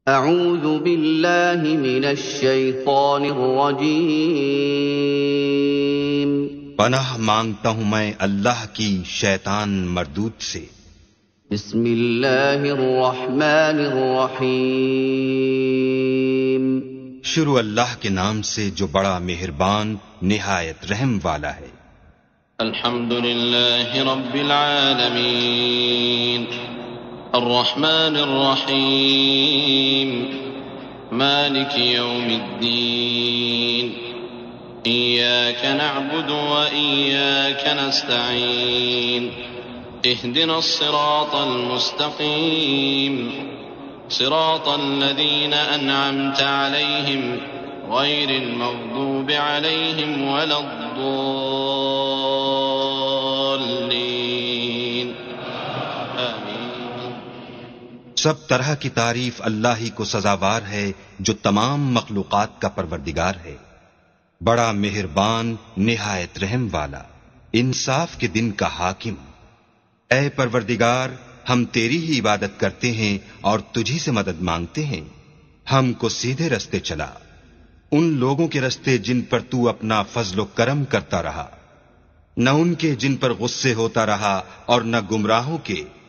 اعوذ باللہ من الشیطان الرجیم پناہ مانگتا ہوں میں اللہ کی شیطان مردود سے۔ بسم اللہ الرحمن الرحیم شروع اللہ کے نام سے جو بڑا مہربان نہایت رحم والا ہے۔ الحمد للہ رب العالمین الرحمن الرحیم مالک یوم الدین ایاک نعبد و ایاک نستعین اهدنا الصراط المستقیم صراط الذین انعمت علیہم غیر المغضوب علیہم ولا الضالین آمین۔ سب طرح کی تعریف اللہ ہی کو سزاوار ہے جو تمام مخلوقات کا پروردگار ہے، بڑا مہربان نہایت رحم والا، انصاف کے دن کا حاکم۔ اے پروردگار، ہم تیری ہی عبادت کرتے ہیں اور تجھی سے مدد مانگتے ہیں، ہم کو سیدھے رستے چلا، ان لوگوں کے رستے جن پر تو اپنا فضل و کرم کرتا رہا، نہ ان کے جن پر غصے ہوتا رہا اور نہ گمراہوں کے